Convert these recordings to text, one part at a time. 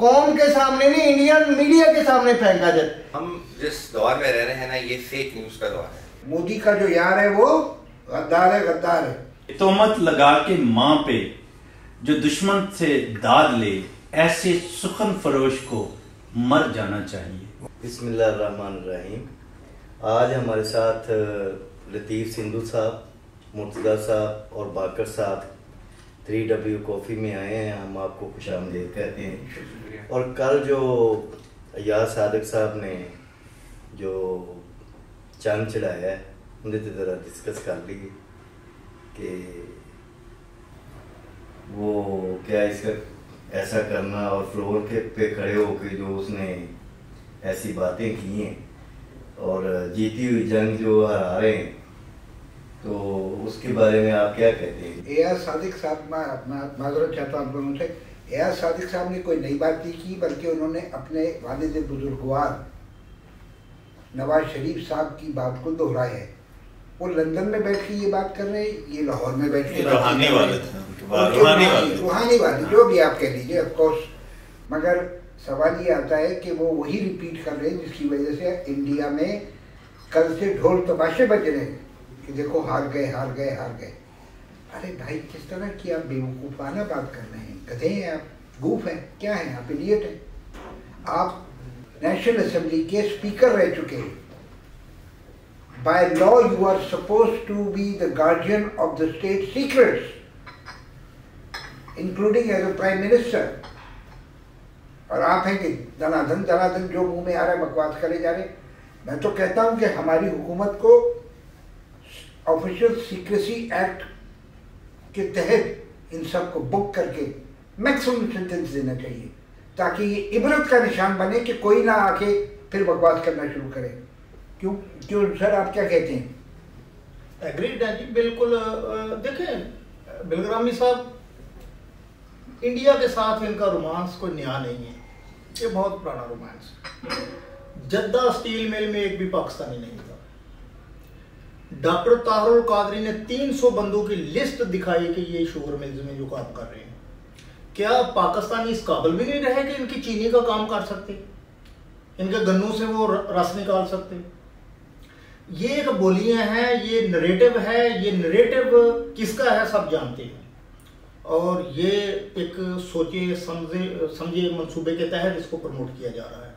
कौम के सामने नहीं, इंडियन मीडिया के सामने फेंका जाए। हम जिस दौर में रह रहे हैं ना, ये फेक न्यूज का दौर है। मोदी का जो यार है वो गद्दार है, गद्दार है। तोहमत लगा के माँ पे जो दुश्मन से दाद ले, ऐसे सुखन फरोश को मर जाना चाहिए। बिस्मिल्लाहिर्रहमानिर्रहीम। आज हमारे साथ लतीफ़ सिंधु साहब, मुर्तज़ा साहब और बाकर साहब 3W कॉफ़ी में आए हैं। हम आपको खुशामदीद कहते हैं। और कल जो अयाज सादिक साहब ने जो जंग चढ़ाया है, उनसे ज़रा डिस्कस कर ली कि वो क्या इसका ऐसा करना और फ्लोर के पे खड़े होकर जो उसने ऐसी बातें की हैं और जीती हुई जंग जो हरा रहे हैं, तो उसके बारे में आप क्या कहते हैं? अयाज सादिक साहब, मैं अपना माजरत चाहता हूँ आप लोगों से। अयाज सादिक साहब ने कोई नई बात नहीं की, बल्कि उन्होंने अपने वालिद बुजुर्गवार नवाज शरीफ साहब की बात को दोहराया है। वो लंदन में बैठ के ये बात कर रहे हैं, ये लाहौर में बैठ के रूहानी वाले जो भी आप कह लीजिए, ऑफकोर्स। मगर सवाल ये आता है कि वो वही रिपीट कर रहे हैं जिसकी वजह से इंडिया में कल से ढोल तमाशे बज रहे हैं कि देखो हार गए, हार गए, हार गए। अरे भाई, किस तरह की आप बेवकूफ़ाना बात कर रहे हैं? गधे हैं आप, गूफ हैं, क्या हैं आप? इडियट हैं आप। नेशनल असेंबली के स्पीकर रह चुके हैं। By law you are suppose to be the guardian of the state secrets, including as a prime minister. और आप हैं कि दनादन जो मुंह में आ रहा है बकवास करे जा रहे। मैं तो कहता हूं कि हमारी हुकूमत को ऑफिशियल सीक्रेसी एक्ट के तहत इन सब को बुक करके मैक्सिमम सेंटेंस देना चाहिए, ताकि ये इबरत का निशान बने कि कोई ना आके फिर बकवास करना शुरू करे। क्यों क्यों सर, आप क्या कहते हैं? एग्रीड है जी, बिल्कुल। देखें बिलग्रामी साहब, इंडिया के साथ इनका रोमांस कोई नया नहीं है, ये बहुत पुराना रोमांस। जद्दा स्टील मिल में एक भी पाकिस्तानी नहीं था। डॉक्टर ताहरुल कादरी ने 300 बंदों की लिस्ट दिखाई कि ये शुगर मिल्स में जो काम कर रहे हैं। क्या पाकिस्तानी इस काबिल भी नहीं रहे कि इनकी चीनी का काम कर सकते, इनके गन्नों से वो रस निकाल सकते? ये एक बोलियां हैं, ये नरेटिव है। ये नरेटिव किसका है सब जानते हैं, और ये एक सोचे समझे मंसूबे के तहत इसको प्रमोट किया जा रहा है।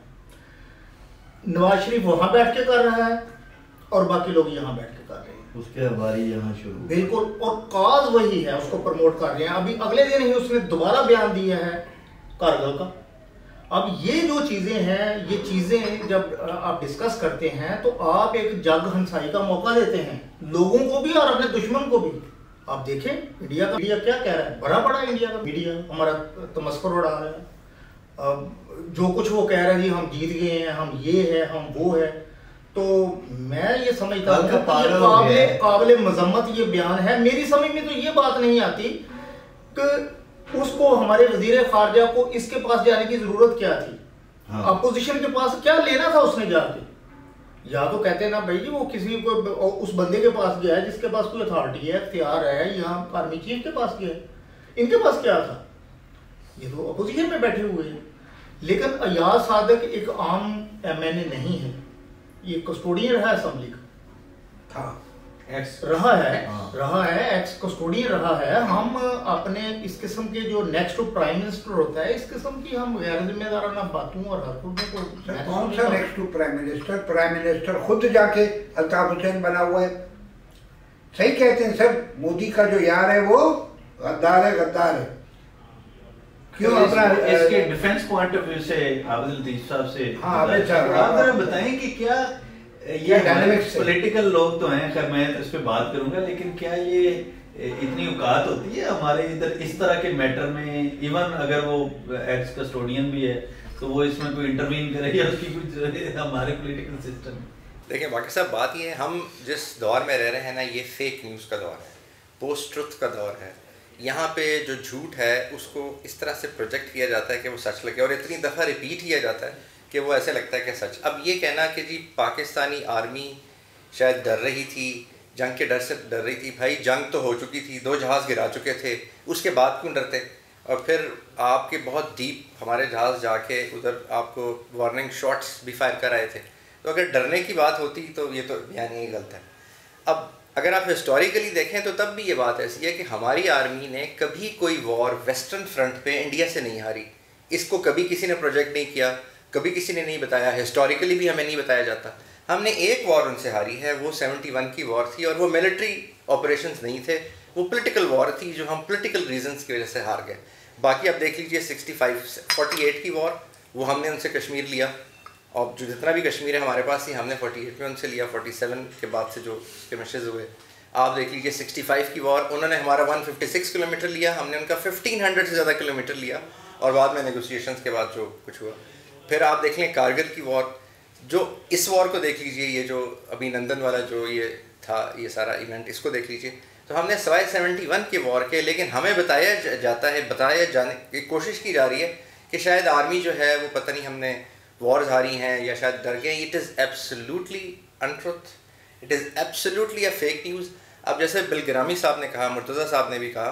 नवाज शरीफ वहां बैठ के कर रहा है और बाकी लोग यहाँ बैठ के कर रहे हैं। उसके हमारी यहाँ शुरू, बिल्कुल। और काज वही है, उसको प्रमोट कर रहे हैं। अभी अगले दिन ही उसने दोबारा बयान दिया है कारगिल का। अब ये जो चीजें हैं, ये चीजें जब आप डिस्कस करते हैं तो आप एक जग हंसाई का मौका देते हैं लोगों को भी और अपने दुश्मन को भी। आप देखें इंडिया का मीडिया क्या कह रहा है, बड़ा बड़ा इंडिया का मीडिया हमारा तमस्कुर उड़ा रहा है। अब जो कुछ वो कह रहा है जी हम जीत गए हैं, हम ये है, हम वो है, तो मैं ये समझता हूँ कि काबिल मजम्मत ये बयान है। मेरी समझ में तो ये बात नहीं आती कि उसको हमारे वजीर खारजा को इसके पास जाने की जरूरत क्या थी? हाँ। अपोजिशन के पास क्या लेना था उसने जाके? या तो कहते ना भाई जी वो किसी को उस बंदे के पास गया है जिसके पास कोई अथॉरिटी है, इख्तियार है, यहाँ आर्मी चीफ के पास गया है। इनके पास क्या था? ये तो अपोजिशन में बैठे हुए हैं। लेकिन अयाज सादिक एक आम MNA नहीं है, ये कस्टोडियन रहा है असेंबली का, रहा है एक्स कस्टोडियन रहा है। हम अपने इस किस्म के जो नेक्स्ट प्राइम मिनिस्टर होता है, इस किस्म की हम गैर जिम्मेदाराना बातों और हरकतों को। कौन सा next prime minister? Prime minister खुद जाके अल्ताफ हुसैन बना हुआ है। सही कहते हैं सर, मोदी का जो यार है वो गद्दार है, गद्दार है। क्यों अपना इसके डिफेंस पॉइंट ऑफ व्यू से आबिद लतीफ साहब से आप बताएं कि क्या ये पॉलिटिकल लोग तो हैं, खैर मैं तो इस पे बात करूंगा, लेकिन क्या ये इतनी औकात होती है हमारे इधर इस तरह के मैटर में? इवन अगर वो एक्स कस्टोडियन भी है तो वो इसमें कोई इंटरवीन करे या उसकी कुछ हमारे पॉलिटिकल सिस्टम? देखिए बाकी साहब, बात ये है, हम जिस दौर में रह रहे हैं ना, ये फेक न्यूज़ का दौर है, पोस्ट ट्रुथ का दौर है। यहाँ पे जो झूठ है उसको इस तरह से प्रोजेक्ट किया जाता है कि वो सच लगे, और इतनी दफ़ा रिपीट किया जाता है कि वो ऐसे लगता है कि सच। अब ये कहना कि जी पाकिस्तानी आर्मी शायद डर रही थी, जंग के डर से डर रही थी, भाई जंग तो हो चुकी थी, 2 जहाज़ गिरा चुके थे, उसके बाद क्यों डरते? और फिर आपके बहुत डीप हमारे जहाज़ जाके उधर आपको वार्निंग शॉट्स भी फायर कर आए थे। तो अगर डरने की बात होती तो ये तो बयान ही गलत है। अब अगर आप हिस्टोरिकली देखें तो तब भी ये बात ऐसी है कि हमारी आर्मी ने कभी कोई वॉर वेस्टर्न फ्रंट पे इंडिया से नहीं हारी। इसको कभी किसी ने प्रोजेक्ट नहीं किया, कभी किसी ने नहीं बताया, हिस्टोरिकली भी हमें नहीं बताया जाता। हमने एक वॉर उनसे हारी है, वो 71 की वॉर थी, और वो मिलिट्री ऑपरेशंस नहीं थे, वो पॉलिटिकल वॉर थी जो हम पॉलिटिकल रीजंस की वजह से हार गए। बाकी आप देख लीजिए 48 की वॉर, वो हमने उनसे कश्मीर लिया, और जो जितना भी कश्मीर है हमारे पास ही हमने 48 में उनसे लिया, 47 के बाद से जो स्किमिशेस हुए। आप देख लीजिए 65 की वॉर, उन्होंने हमारा 156 किलोमीटर लिया, हमने उनका 1500 से ज़्यादा किलोमीटर लिया, और बाद में नेगोशिएशंस के बाद जो कुछ हुआ। फिर आप देख लें कारगिल की वॉर, जो इस वॉर को देख लीजिए, ये जो अभिनंदन वाला जो ये था, ये सारा इवेंट, इसको देख लीजिए। तो हमने सवाए 71 के वॉर के, लेकिन हमें बताया जाने की कोशिश की जा रही है कि शायद आर्मी जो है वो पता नहीं हमने वॉर्स हारी हैं या शायद डर गए। It is absolutely untruth, it is absolutely a fake news. अब जैसे बिलग्रामी साहब ने कहा, मुर्तज़ा साहब ने भी कहा,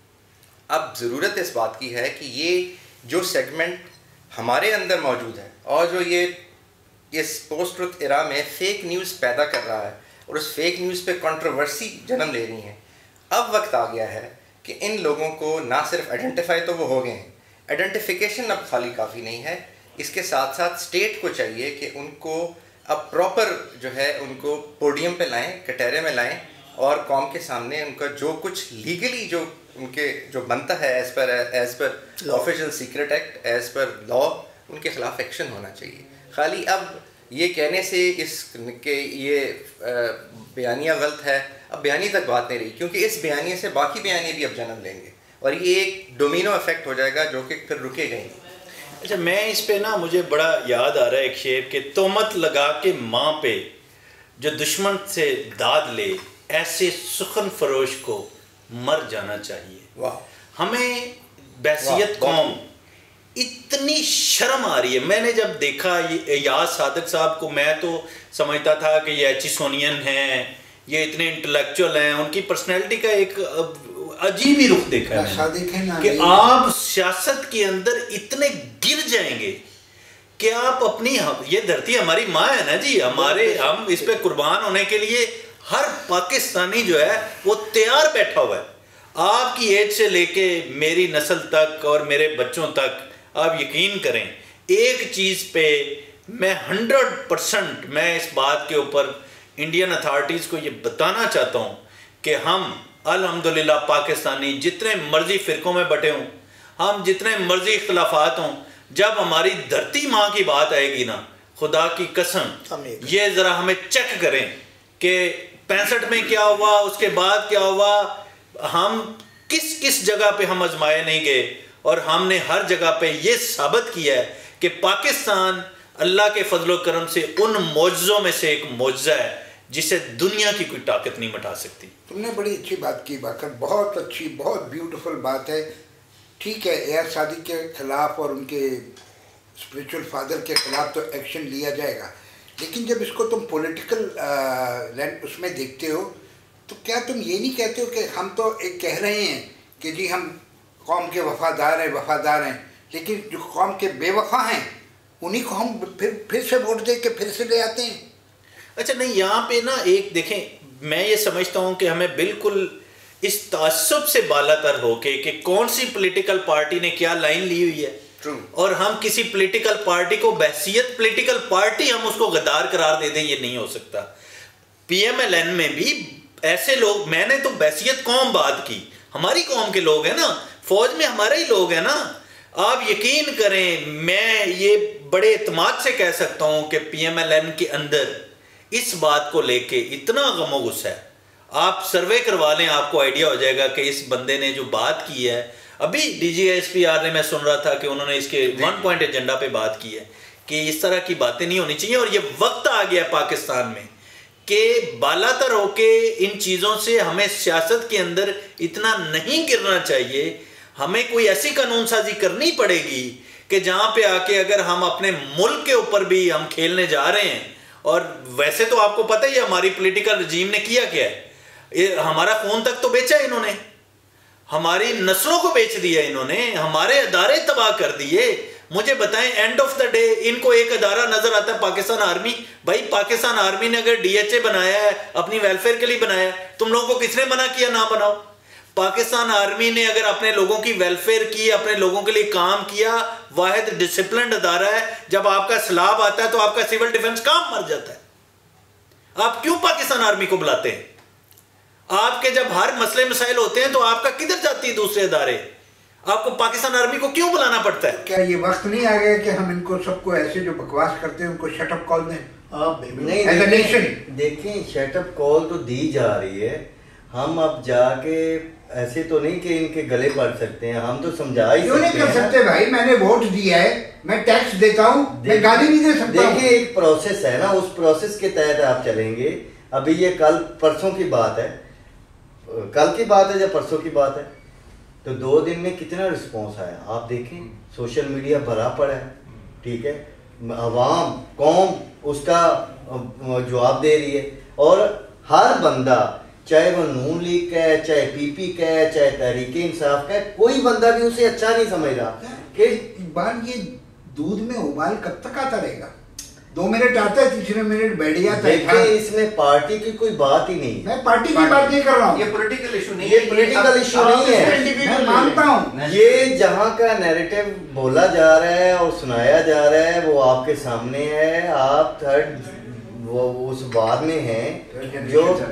अब ज़रूरत इस बात की है कि ये जो सेगमेंट हमारे अंदर मौजूद है और जो ये इस पोस्ट ट्रुथ एरा में फेक न्यूज़ पैदा कर रहा है और उस फेक न्यूज़ पे कंट्रोवर्सी जन्म ले रही हैं, अब वक्त आ गया है कि इन लोगों को ना सिर्फ आइडेंटिफाई तो वो हो गए हैं, आइडेंटिफिकेशन अब खाली काफ़ी नहीं है, इसके साथ साथ स्टेट को चाहिए कि उनको अब प्रॉपर जो है उनको पोडियम पे लाएं, कटहरे में लाएं, और कौम के सामने उनका जो कुछ लीगली जो उनके जो बनता है as per official secret act, as per law, उनके खिलाफ एक्शन होना चाहिए। खाली अब ये कहने से इसके ये बयानिया गलत है, अब बयानी तक बात नहीं रही, क्योंकि इस बयानिए से बाकी बयानिए भी अब जन्म लेंगे और ये एक डोमिनो इफेक्ट हो जाएगा जो कि फिर रुकेगा ही नहीं। अच्छा, मैं इस पे ना, मुझे बड़ा याद आ रहा है एक शेर के, तोमत लगा के माँ पे जो दुश्मन से दाद ले, ऐसे सुखन फरोश को मर जाना चाहिए। वाह, हमें बैसियत कौम इतनी शर्म आ रही है। मैंने जब देखा ये याद सादिक साहब को, मैं तो समझता था कि ये एचिसोनियन हैं, ये इतने इंटेलेक्चुअल हैं, उनकी पर्सनैलिटी का एक अजीब ही रुख देखा है कि आप सियासत के अंदर इतने गिर जाएंगे कि आप अपनी, ये धरती हमारी माँ है ना जी, हमारे, हम इस पे कुर्बान होने के लिए हर पाकिस्तानी जो है वो तैयार बैठा हुआ है। आपकी एज से लेके मेरी नस्ल तक और मेरे बच्चों तक, आप यकीन करें, एक चीज़ पे मैं 100% मैं इस बात के ऊपर इंडियन अथॉरिटीज़ को ये बताना चाहता हूँ कि हम अल्हम्दुलिल्लाह पाकिस्तानी जितने मर्जी फ़िरकों में बटे हों, हम जितने मर्जी इख्तलाफात हों, जब हमारी धरती माँ की बात आएगी ना, खुदा की कसम ये ज़रा हमें चेक करें कि 65 में क्या हुआ, उसके बाद क्या हुआ, हम किस किस जगह पे हम आजमाए नहीं गए, और हमने हर जगह पे ये साबित किया है कि पाकिस्तान अल्लाह के फजलो करम से उन मौजज़ों में से एक मौजज़ा है जिसे दुनिया की कोई ताकत नहीं मिटा सकती। तुमने बड़ी अच्छी बात की बाकर, बहुत अच्छी, बहुत ब्यूटीफुल बात है। ठीक है, एयर सादिक के ख़िलाफ़ और उनके स्पिरिचुअल फादर के ख़िलाफ़ तो एक्शन लिया जाएगा, लेकिन जब इसको तुम पॉलिटिकल उसमें देखते हो तो क्या तुम ये नहीं कहते हो कि हम तो एक कह रहे हैं कि जी हम कौम के वफ़ादार हैं, लेकिन जो कौम के बेवफा हैं उन्हीं को हम फिर से वोट दे के फिर से ले आते हैं। अच्छा, नहीं, यहाँ पे ना एक देखें, मैं ये समझता हूँ कि हमें बिल्कुल इस तासुब से बालातर होके कि कौन सी पॉलिटिकल पार्टी ने क्या लाइन ली हुई है, और हम किसी पॉलिटिकल पार्टी को बहसियत पॉलिटिकल पार्टी हम उसको गद्दार करार दे दें, ये नहीं हो सकता। PMLN में भी ऐसे लोग, मैंने तो बहसियत कौम बात की, हमारी कौम के लोग हैं ना, फौज में हमारे ही लोग हैं ना। आप यकीन करें, मैं ये बड़े इत्मीनान से कह सकता हूँ कि PMLN के अंदर इस बात को लेके इतना गम और गुस्सा है। आप सर्वे करवा लें, आपको आइडिया हो जाएगा कि इस बंदे ने जो बात की है, अभी DGSPR ने, मैं सुन रहा था कि उन्होंने इसके 1 पॉइंट एजेंडा पे बात की है कि इस तरह की बातें नहीं होनी चाहिए, और ये वक्त आ गया पाकिस्तान में कि बालातर होके इन चीज़ों से हमें सियासत के अंदर इतना नहीं गिरना चाहिए। हमें कोई ऐसी कानून साजी करनी पड़ेगी कि जहाँ पे आके अगर हम अपने मुल्क के ऊपर भी हम खेलने जा रहे हैं, और वैसे तो आपको पता ही है हमारी पॉलिटिकल रजीम ने किया क्या है, हमारा खून तक तो बेचा है इन्होंने, हमारी नस्लों को बेच दिया इन्होंने, हमारे अदारे तबाह कर दिए। मुझे बताएं, एंड ऑफ द डे इनको एक अदारा नजर आता है पाकिस्तान आर्मी। भाई पाकिस्तान आर्मी ने अगर डीएचए बनाया है, अपनी वेलफेयर के लिए बनाया है, तुम लोगों को किसने मना किया ना बनाओ? पाकिस्तान आर्मी ने अगर अपने लोगों की वेलफेयर की, अपने लोगों के लिए काम किया, वाहिद डिसिप्लिन्ड अदारा है। जब आपका सैलाब आता है तो आपका सिविल डिफेंस काम मर जाता है। आप क्यों पाकिस्तान आर्मी को बुलाते हैं? आपके जब हर मसले मसाइल होते हैं तो आपका किधर जाती है दूसरे अदारे? आपको पाकिस्तान आर्मी को क्यों बुलाना पड़ता है? क्या ये वक्त नहीं आ गया कि हम इनको सबको ऐसे जो बकवास करते हैं उनको शट अप कॉल दें? नहीं, देखें शटअप कॉल तो दी जा रही है। हम अब जाके ऐसे तो नहीं कि इनके गले पड़ सकते हैं, हम तो समझा ही क्यों नहीं कर सकते भाई? मैंने वोट दिया है, मैं टैक्स देता हूँ, मैं गाली नहीं दे सकता। देखिए एक प्रोसेस है ना, उस प्रोसेस के तहत आप चलेंगे। अभी ये कल परसों की बात है, कल की बात है या परसों की बात है, तो 2 दिन में कितना रिस्पॉन्स आया आप देखें। सोशल मीडिया भरा पड़ा है, ठीक है, अवाम कौम उसका जवाब दे रही है। और हर बंदा, चाहे वो नून लीग का है, चाहे पीपी का है, चाहे तहरीके इंसाफ का है, कोई बंदा भी उसे अच्छा नहीं समझ रहा कि बार ये दूध में उबाल कब तक आता रहेगा? 2 मिनट आता है, तीसरे मिनट बैठ जाता है। देखिए इसमें पार्टी की कोई बात ही नहीं है। मैं पार्टी की बात नहीं कर रहा हूँ, ये पॉलिटिकल इशू नहीं ये है, पॉलिटिकल इशू नहीं है। मैं मानता हूँ ये जहाँ का नैरेटिव बोला जा रहा है और सुनाया जा रहा है वो आपके सामने है। आप थर्ड वो उस बात में हैं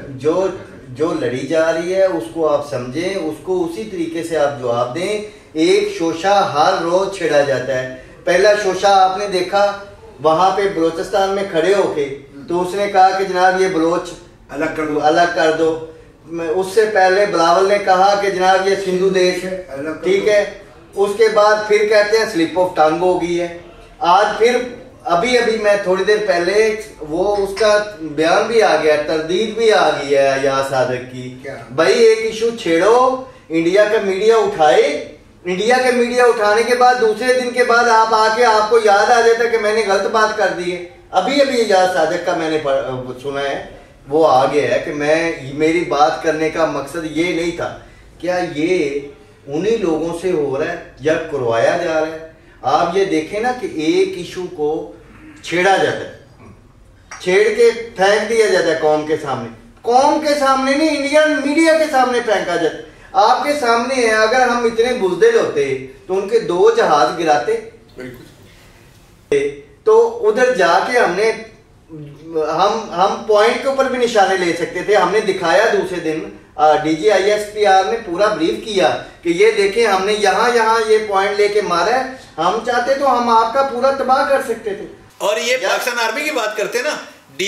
जो लड़ी जा रही है, उसको आप समझें, उसको उसी तरीके से आप जवाब दें। एक शोशा हर रोज छेड़ा जाता है। पहला शोशा आपने देखा वहां पे बलोचिस्तान में खड़े होके, तो उसने कहा कि जनाब ये बलोच अलग कर दो। उससे पहले बिलावल ने कहा कि जनाब ये सिंधु देश है, ठीक है। उसके बाद फिर कहते हैं स्लिप ऑफ टंग हो गई है। आज फिर अभी मैं थोड़ी देर पहले वो उसका बयान भी आ गया, तरदीद भी आ गई है अयाज सादिक की। भाई एक इशू छेड़ो, इंडिया का मीडिया उठाए, इंडिया के मीडिया उठाने के बाद दूसरे दिन के बाद आप आके आपको याद आ जाता कि मैंने गलत बात कर दी है। अभी अयाज सादिक का मैंने सुना है, वो आ गया है कि मेरी बात करने का मकसद ये नहीं था। क्या ये उन्हीं लोगों से हो रहा है या करवाया जा रहा है? आप ये देखें ना कि एक इशू को छेड़ा जाता है, छेड़ के फेंक दिया जाता है कौम के सामने नहीं, इंडियन मीडिया के सामने फेंका जाता है। आपके सामने है, अगर हम इतने बुज़दिल होते तो उनके 2 जहाज गिराते, तो उधर जाके हम पॉइंट के ऊपर भी निशाने ले सकते थे। हमने दिखाया दूसरे दिन, DGISPR ने पूरा ब्रीफ किया कि ये देखें हमने यहाँ ये पॉइंट लेके मारा है, हम चाहते तो हम आपका पूरा तबाह कर सकते थे। और ये पाकिस्तान आर्मी की बात करते ना,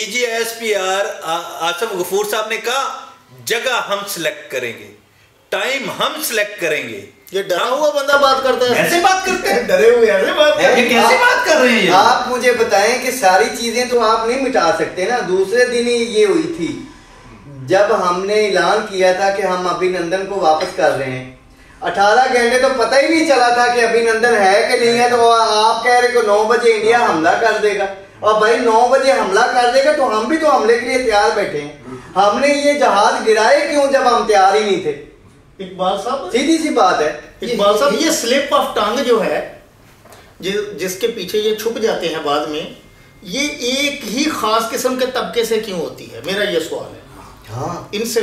DGISPR आसिफ गफूर साहब ने कहा जगह हम सिलेक्ट करेंगे, टाइम हम सिलेक्ट करेंगे। ये डरा हुआ बंदा बात करता है, ऐसे बात करते हैं, डरे हुए ऐसे बात करते हैं, कैसे बात कर रहे हैं? आप मुझे बताएं कि सारी चीजें तो आप नहीं मिटा सकते ना। दूसरे दिन ही ये हुई थी जब हमने ऐलान किया था कि हम अभिनंदन को वापस कर रहे हैं। 18 घंटे तो पता ही नहीं चला था कि अभिनंदन है कि नहीं है। तो आप कह रहे हो 9 बजे इंडिया हमला कर देगा, और भाई 9 बजे हमला कर देगा तो हम भी तो हमले के लिए तैयार बैठे हैं। हमने ये जहाज गिराए क्यों जब हम तैयार ही नहीं थे? इकबाल साहब, सीधी सी बात है इकबाल साहब, ये स्लिप ऑफ टंग जो है जिसके पीछे ये छुप जाते हैं बाद में, ये एक ही खास किस्म के तबके से क्यों होती है? मेरा ये सवाल है। हाँ, इनसे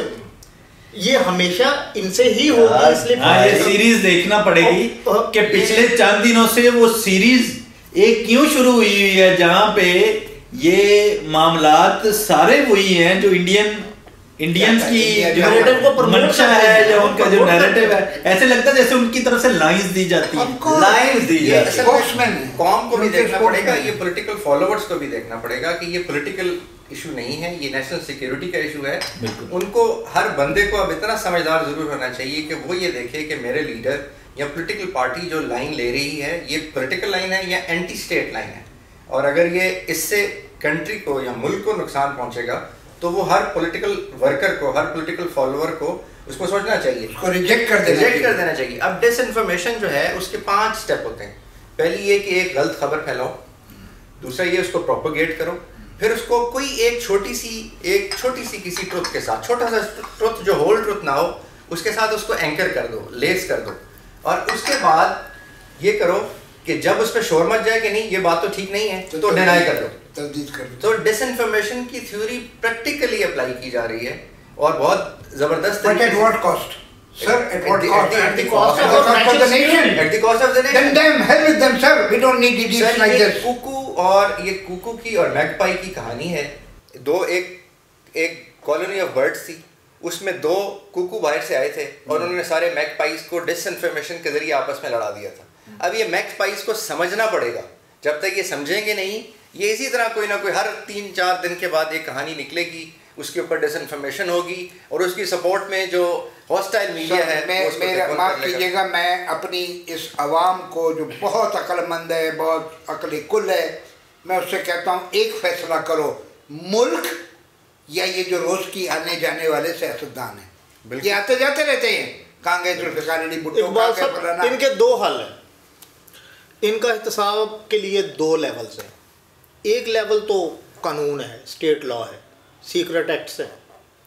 ये हमेशा इनसे ही होगी स्लिप। ये सीरीज देखना पड़ेगी कि पिछले चंद दिनों से वो सीरीज एक क्यों शुरू हुई है जहां पे ये मामलात सारे वही हैं जो इंडियन्स की मंशा है, जो उनका जो नैरेटिव है। ऐसे लगता है जैसे उनकी तरफ से लाइंस दी जाती है, लाइंस दी जाती है। कॉम को भी देखना पड़ेगा, ये पॉलिटिकल फॉलोवर्स को भी देखना पड़ेगा कि ये पॉलिटिकल इशू नहीं है, ये नेशनल सिक्योरिटी का इशू है। उनको हर बंदे को अब इतना समझदार जरूर होना चाहिए कि वो ये देखे कि मेरे लीडर या पॉलिटिकल पार्टी जो लाइन ले रही है ये पॉलिटिकल लाइन है या एंटी स्टेट लाइन है। और अगर ये इससे कंट्री को या मुल्क को नुकसान पहुंचेगा तो वो हर पॉलिटिकल वर्कर को, हर पॉलिटिकल फॉलोअर को उसको सोचना चाहिए, उसको रिजेक्ट कर देना चाहिए। अब डिसइंफॉर्मेशन जो है उसके 5 स्टेप होते हैं। पहली ये कि एक गलत खबर फैलाओ, दूसरा ये उसको प्रोपोगेट करो, फिर उसको कोई एक छोटी सी किसी ट्रुथ के साथ, छोटा सा ट्रुथ जो होल ट्रुथ ना हो, उसके साथ उसको एंकर कर दो, लेस कर दो, और उसके बाद ये करो कि जब उस पर शोर मच जाए कि नहीं ये बात तो ठीक नहीं है तो डिनाई कर दो, तब्दील कर दो। तो डिसइंफॉर्मेशन की थ्योरी प्रैक्टिकली अप्लाई की जा रही है और बहुत जबरदस्त But at what cost? Sir, at what cost? At the cost At the cost of the nation. At the cost of the nation. Then damn hell with them, sir. We don't need idiots sir like ये this. कुकू और ये कुकू की और magpie की कहानी है। दो एक कॉलोनी ऑफ बर्ड्स थी, उसमें दो कुकू बाहर से आए थे और उन्होंने सारे मैगपाइज को डिसइंफॉर्मेशन के जरिए आपस में लड़ा दिया था। अब ये मैगपाइज को समझना पड़ेगा, जब तक ये समझेंगे नहीं ये इसी तरह कोई ना कोई हर 3-4 दिन के बाद एक कहानी निकलेगी, उसके ऊपर डिसइंफॉर्मेशन होगी और उसकी सपोर्ट में जो हॉस्टाइल मीडिया है मेरा माफ कीजिएगा, मैं अपनी इस आवाम को जो बहुत अक्लमंद है, बहुत अक्ल कुल है, मैं उससे कहता हूँ एक फैसला करो, मुल्क या ये जो रोज की आने जाने वाले सियासतदान हैं, ये आते जाते रहते हैं, कांग्रेस भुट्टो, इनके दो हल हैं। इनका एहतसाब के लिए 2 लेवल्स हैं। एक लेवल तो कानून है, स्टेट लॉ है, सीक्रेट एक्ट्स है।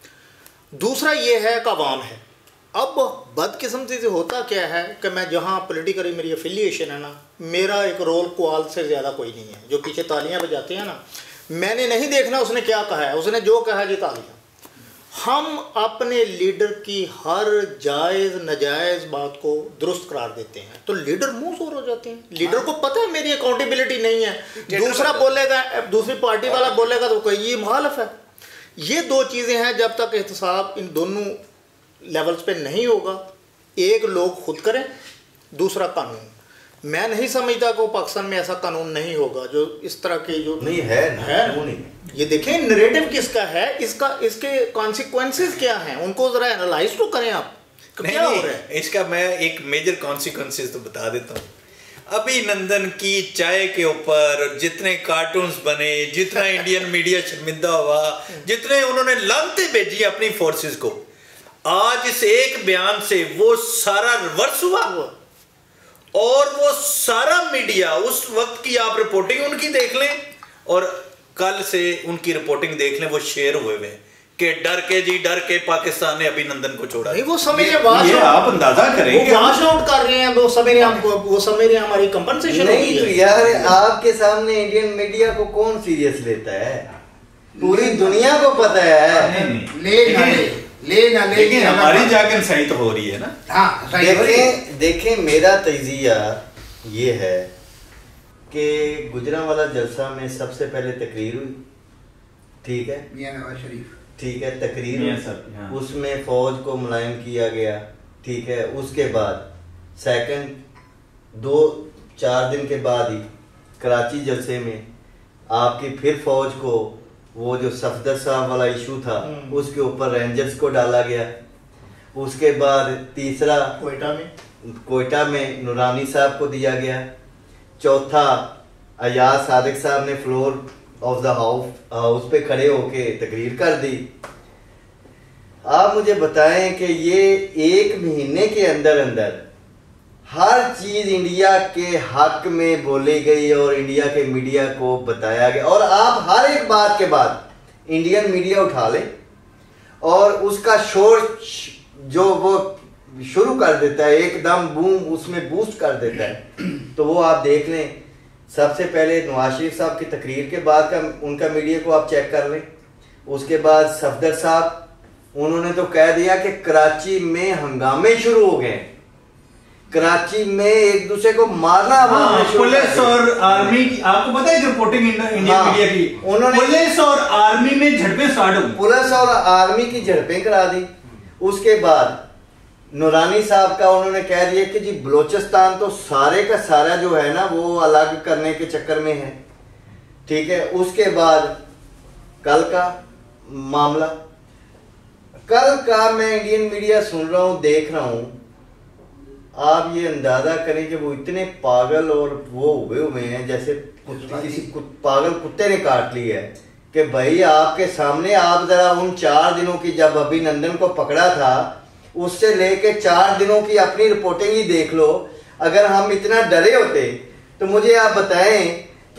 दूसरा ये है कि अवाम है। अब बदकिस्मती से होता क्या है कि मैं जहाँ पॉलिटिकली मेरी एफिलिएशन है ना, मेरा एक रोल क्वाल से ज़्यादा कोई नहीं है। जो पीछे तालियां बजाते हैं ना, मैंने नहीं देखना उसने क्या कहा है, उसने जो कहा जी तालियां। हम अपने लीडर की हर जायज़ नजायज़ बात को दुरुस्त करार देते हैं तो लीडर मुंह सोर हो जाते हैं। लीडर को पता है मेरी अकाउंटेबिलिटी नहीं है, दूसरा बोलेगा, दूसरी पार्टी वाला बोलेगा तो कोई ये मुखालिफ है। ये 2 चीज़ें हैं, जब तक एहतसाब इन दोनों लेवल्स पे नहीं होगा, एक लोग खुद करें, दूसरा कानून। मैं नहीं समझता कि पाकिस्तान में ऐसा कानून नहीं होगा जो इस तरह के जो नहीं है नहीं। ये देखें नैरेटिव किसका है, इसके कॉन्सिक्वेंसेस क्या हैं, उनको जरा एनालाइज तो करें आप। क्या हो रहा है इसका मैं एक मेजर कॉन्सिक्वेंसेस तो बता देता हूँ। अभिनंदन की चाय के ऊपर जितने कार्टून्स बने, जितना इंडियन मीडिया शर्मिंदा हुआ, जितने उन्होंने लानते भेजी अपनी फोर्सेस को, आज इस एक बयान से वो सारा रिवर्स हुआ और वो सारा मीडिया उस वक्त की आप रिपोर्टिंग उनकी देख लें और कल से उनकी रिपोर्टिंग देख लें, वो शेयर हुए हुए कि डर के पाकिस्तान ने अभिनंदन को छोड़ा। नहीं, वो समय ये आप अंदाजा करें, वो वॉश आउट कर रहे हैं, वो समय हमारी कंपनसेशन नहीं तो यार, आपके सामने इंडियन मीडिया को कौन सीरियस लेता है? पूरी दुनिया को पता है। लेकिन हमारी जागन सही तो हो रही है ना। हाँ, देखें मेरा तजिया ये है कि गुजरांवाला जलसा में सबसे पहले तकरीर हुई, ठीक है, मियां नवाज शरीफ, ठीक है, तकरीर उसमें फौज को मुलायम किया गया, ठीक है। उसके बाद सेकंड 2-4 दिन के बाद ही कराची जलसे में आपकी फिर फौज को वो जो सफदर साहब वाला इशू था उसके ऊपर रेंजर्स को डाला गया। उसके बाद तीसरा कोयटा में नूरानी साहब को दिया गया। चौथा अयाज सादिक साहब ने फ्लोर ऑफ द हाउस पे खड़े होके तकरीर कर दी। आप मुझे बताएं कि ये 1 महीने के अंदर अंदर हर चीज इंडिया के हक में बोली गई और इंडिया के मीडिया को बताया गया। और आप हर एक बात के बाद इंडियन मीडिया उठा लें और उसका शोर जो वो शुरू कर देता है, एकदम बूम उसमें बूस्ट कर देता है। तो वो आप देख लें, सबसे पहले नवाज शरीफ साहब की तकरीर के बाद का उनका मीडिया को आप चेक कर लें। उसके बाद सफदर साहब उन्होंने तो कह दिया कि कराची में हंगामे शुरू हो गए, कराची में एक दूसरे को मारना। पुलिस और आर्मी की, आपको पता है रिपोर्टिंग इंडियन मीडिया की, उन्होंने पुलिस और आर्मी में झड़पें स्टार्ट हुई, पुलिस और आर्मी की झड़पें करा दी। उसके बाद नूरानी साहब का उन्होंने कह दिया कि जी बलोचिस्तान तो सारे का सारा जो है ना वो अलग करने के चक्कर में है, ठीक है। उसके बाद कल का मामला, कल का मैं इंडियन मीडिया सुन रहा हूँ, देख रहा हूँ, आप ये अंदाजा करें कि वो इतने पागल और वो हुए हैं जैसे किसी पागल कुत्ते ने काट ली है कि भाई आपके सामने आप जरा उन 4 दिनों की जब अभिनंदन को पकड़ा था उससे लेके 4 दिनों की अपनी रिपोर्टिंग ही देख लो। अगर हम इतना डरे होते तो मुझे आप बताएं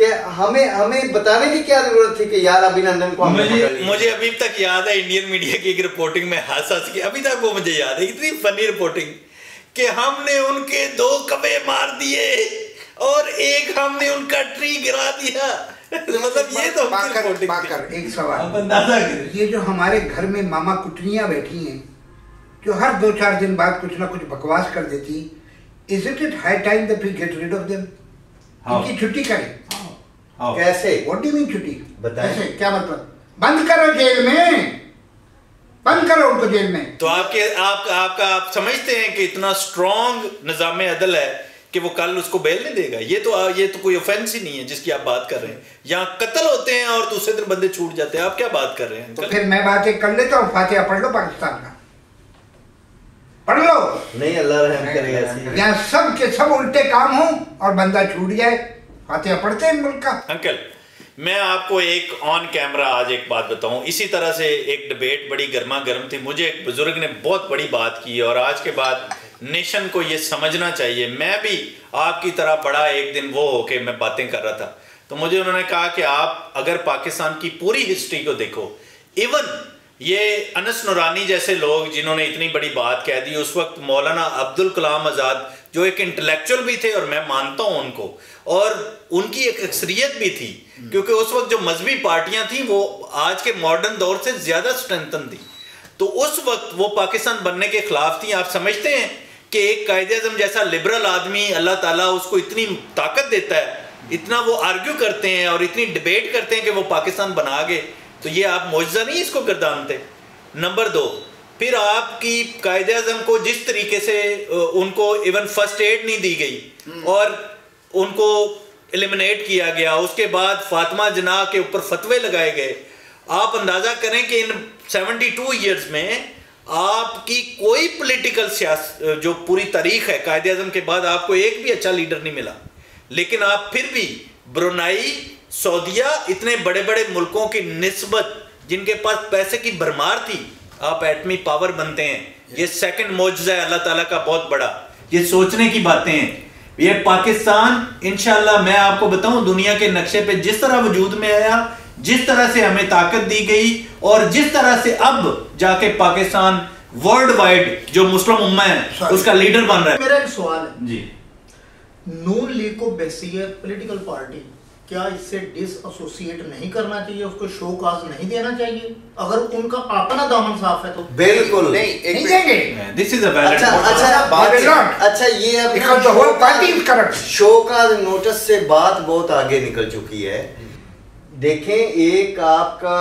कि हमें बताने की क्या जरूरत थी कि यार अभिनंदन को मुझे अभी तक याद है इंडियन मीडिया की एक रिपोर्टिंग में हंस के अभी तक वो मुझे याद है, इतनी फनी रिपोर्टिंग कि हमने उनके 2 कबे मार दिए और एक हमने उनका ट्री गिरा दिया। मतलब ये तो पाकर एक सवाल, ये जो हमारे घर में मामा कुटनियां बैठी हैं जो हर 2-4 दिन बाद कुछ ना कुछ बकवास कर देती, is it high time that we get rid of them? इनकी छुट्टी करें। कैसे? व्हाट डू यू मीन छुट्टी? बताएं। क्या मतलब? बंद करो जेल में, बंद करो उनको जेल में। तो आप समझते हैं कि इतना स्ट्रॉन्ग निजाम अदल है कि वो कल उसको बेल नहीं देगा? ये तो कोई ऑफेंस ही नहीं है जिसकी आप बात कर रहे हैं। यहाँ कत्ल होते हैं और दूसरे दिन बंदे छूट जाते हैं, आप क्या बात कर रहे हैं? तो फिर मैं बात एक कर लेता हूँ, फातिहा पढ़ लो पाकिस्तान का, पढ़ लो। नहीं, अल्लाह रहम करेगा। यहाँ सब के सब उल्टे काम हो और बंदा छूट जाए, फातिहा पढ़ते हैं मुल्क का। अंकल, मैं आपको एक ऑन कैमरा आज एक बात बताऊं, इसी तरह से एक डिबेट बड़ी गर्मा गर्म थी, मुझे एक बुजुर्ग ने बहुत बड़ी बात की और आज के बाद नेशन को ये समझना चाहिए। मैं भी आपकी तरह बड़ा एक दिन वो होके मैं बातें कर रहा था, तो मुझे उन्होंने कहा कि आप अगर पाकिस्तान की पूरी हिस्ट्री को देखो, इवन ये अनस नूरानी जैसे लोग जिन्होंने इतनी बड़ी बात कह दी, उस वक्त मौलाना अब्दुल कलाम आज़ाद जो एक इंटेलेक्चुअल भी थे और मैं मानता हूं उनको, और उनकी एक अक्सरियत भी थी, क्योंकि उस वक्त जो मजहबी पार्टियां थी वो आज के मॉडर्न दौर से ज्यादा स्ट्रेंथन थी, तो उस वक्त वो पाकिस्तान बनने के खिलाफ थी। आप समझते हैं कि एक कायदे-ए-आज़म जैसा लिबरल आदमी, अल्लाह ताला उसको इतनी ताकत देता है, इतना वो आर्ग्यू करते हैं और इतनी डिबेट करते हैं कि वो पाकिस्तान बना गए, तो ये आप मौजज़ा नहीं इसको गर्दानते? नंबर 2, फिर आपकी कायदे-ए-आज़म को जिस तरीके से उनको इवन फर्स्ट एड नहीं दी गई और उनको एलिमिनेट किया गया, उसके बाद फातिमा जिन्ना के ऊपर फतवे लगाए गए, आप अंदाजा करें कि इन 72 ईयर्स में आपकी कोई पॉलिटिकल सियासत जो पूरी तारीख है कायदे-ए-आज़म के बाद आपको एक भी अच्छा लीडर नहीं मिला, लेकिन आप फिर भी ब्रुनाई, सऊदिया, इतने बड़े बड़े मुल्कों की निस्बत जिनके पास पैसे की भरमार थी, आप एटमी पावर बनते हैं। ये सेकंड मौजज़ा है अल्लाह ताला का बहुत बड़ा। ये सोचने की बातें हैं। ये पाकिस्तान इंशाल्लाह मैं आपको बताऊं दुनिया के नक्शे पे जिस तरह वजूद में आया, जिस तरह से हमें ताकत दी गई और जिस तरह से अब जाके पाकिस्तान वर्ल्ड वाइड जो मुस्लिम उम्मा है उसका लीडर बन रहा है। मेरा एक सवाल है जी, नून लीग को बहसियत पॉलिटिकल पार्टी क्या इससे डिसएसोसिएट नहीं करना चाहिए, उसको शो काज नहीं देना चाहिए? अगर उनका अपना दामन साफ है तो बिल्कुल नहीं देंगे। This is a valid. अच्छा ये अब शो का नोटिस से बात बहुत आगे निकल चुकी है। देखें, एक आपका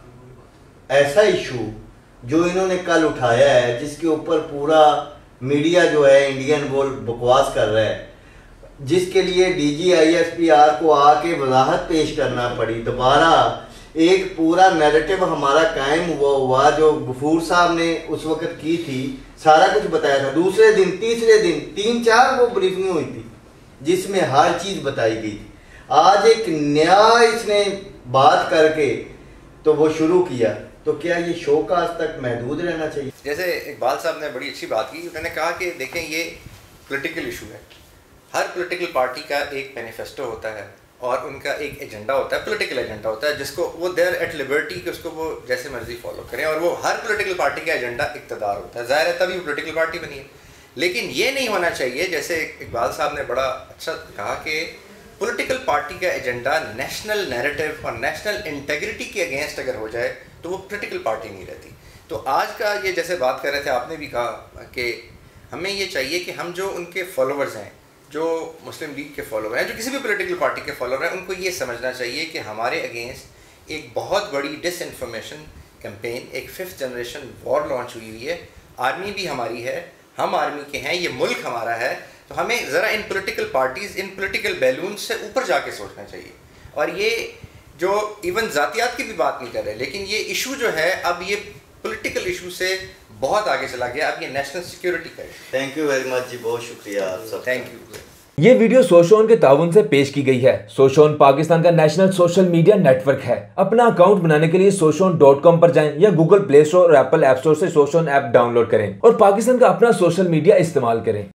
ऐसा इशू जो इन्होंने कल उठाया है जिसके ऊपर पूरा मीडिया जो है इंडियन वो बकवास कर रहा है, जिसके लिए DGISPR को आके वजाहत पेश करना पड़ी, दोबारा एक पूरा नैरेटिव हमारा कायम हुआ जो गफूर साहब ने उस वक्त की थी, सारा कुछ बताया था। दूसरे दिन, तीसरे दिन 3-4 वो ब्रीफिंग हुई थी जिसमें हर चीज बताई गई थी। आज एक नया इसने बात करके तो वो शुरू किया, तो क्या ये शो का आज तक महदूद रहना चाहिए? जैसे इकबाल साहब ने बड़ी अच्छी बात की, उन्होंने कहा कि देखें ये पॉलिटिकल इशू है, हर पॉलिटिकल पार्टी का एक मैनिफेस्टो होता है और उनका एक एजेंडा होता है, पॉलिटिकल एजेंडा होता है, जिसको वो देयर एट लिबर्टी कि उसको वो जैसे मर्जी फॉलो करें, और वो हर पॉलिटिकल पार्टी का एजेंडा इक़्तिदार होता है, ज़ाहिर है तभी वो पॉलिटिकल पार्टी बनी है। लेकिन ये नहीं होना चाहिए, जैसे इकबाल साहब ने बड़ा अच्छा कहा कि पॉलिटिकल पार्टी का एजेंडा नेशनल नैरेटिव और नेशनल इंटेग्रिटी के अगेंस्ट अगर हो जाए तो वो पॉलिटिकल पार्टी नहीं रहती। तो आज का ये जैसे बात कर रहे थे, आपने भी कहा कि हमें ये चाहिए कि हम जो उनके फॉलोअर्स हैं, जो मुस्लिम लीग के फॉलोअर हैं, जो किसी भी पॉलिटिकल पार्टी के फॉलोअर हैं, उनको ये समझना चाहिए कि हमारे अगेंस्ट एक बहुत बड़ी डिसइंफॉर्मेशन कैंपेन, एक 5th जनरेशन वॉर लॉन्च हुई हुई है। आर्मी भी हमारी है, हम आर्मी के हैं, ये मुल्क हमारा है, तो हमें ज़रा इन पॉलिटिकल पार्टीज़, इन पॉलिटिकल बैलून से ऊपर जाके सोचना चाहिए। और ये जो इवन ज़ातियात की भी बात नहीं कर रहे, लेकिन ये इशू जो है अब ये पॉलिटिकल इशू से बहुत आगे चला गया, अब ये नेशनल सिक्योरिटी का है। थैंक यू वेरी मच जी, बहुत शुक्रिया आप सब। Thank you. ये वीडियो सोशोन के ताउन से पेश की गई है। सोशोन पाकिस्तान का नेशनल सोशल मीडिया नेटवर्क है। अपना अकाउंट बनाने के लिए soshon.com पर जाएं या गूगल प्ले स्टोर और एप्पल ऐप स्टोर से सोशोन ऐप डाउनलोड करें और पाकिस्तान का अपना सोशल मीडिया इस्तेमाल करें।